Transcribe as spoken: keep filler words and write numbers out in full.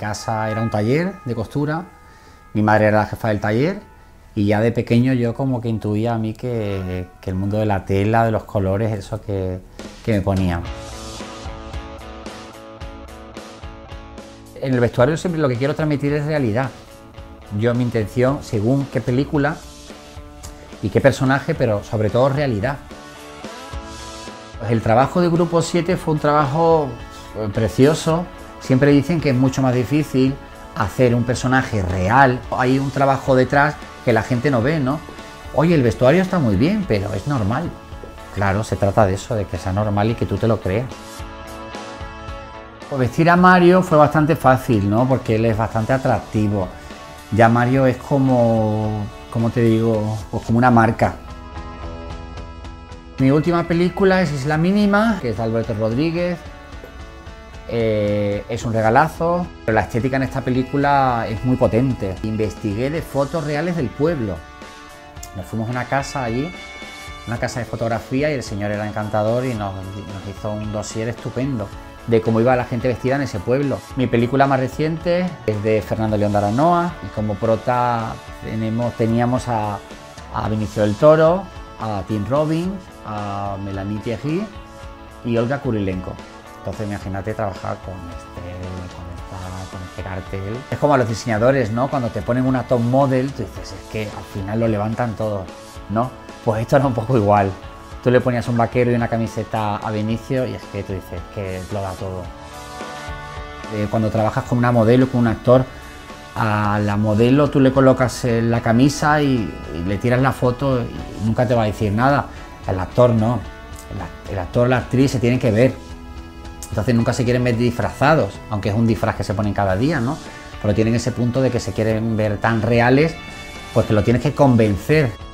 casa era un taller de costura, mi madre era la jefa del taller y ya de pequeño yo como que intuía a mí que, que el mundo de la tela, de los colores, eso que, que me ponía. En el vestuario siempre lo que quiero transmitir es realidad. Yo mi intención, según qué película y qué personaje, pero sobre todo realidad. Pues el trabajo de Grupo siete fue un trabajo precioso. Siempre dicen que es mucho más difícil hacer un personaje real. Hay un trabajo detrás que la gente no ve, ¿no? Oye, el vestuario está muy bien, pero es normal. Claro, se trata de eso, de que sea normal y que tú te lo creas. Pues vestir a Mario fue bastante fácil, ¿no? Porque él es bastante atractivo. Ya Mario es como, ¿cómo te digo? Pues como una marca. Mi última película es Isla Mínima, que es de Alberto Rodríguez. Eh, es un regalazo, pero la estética en esta película es muy potente. Investigué de fotos reales del pueblo. Nos fuimos a una casa allí, una casa de fotografía, y el señor era encantador y nos, nos hizo un dossier estupendo de cómo iba la gente vestida en ese pueblo. Mi película más reciente es de Fernando León de Aranoa y como prota tenemos, teníamos a, a Benicio del Toro, a Tim Robbins, a Melanie Thierry y Olga Kurilenko. Entonces imagínate trabajar con este, con, esta, con este cartel. Es como a los diseñadores, ¿no? Cuando te ponen una top model, tú dices, es que al final lo levantan todo, ¿no? Pues esto era un poco igual. Tú le ponías un vaquero y una camiseta a Benicio y es que tú dices que lo da todo. Eh, cuando trabajas con una modelo, con un actor, a la modelo tú le colocas la camisa y, y le tiras la foto y nunca te va a decir nada. El actor no. El, el actor o la actriz se tienen que ver. Entonces nunca se quieren ver disfrazados, aunque es un disfraz que se ponen cada día, ¿no? Pero tienen ese punto de que se quieren ver tan reales, pues que lo tienes que convencer.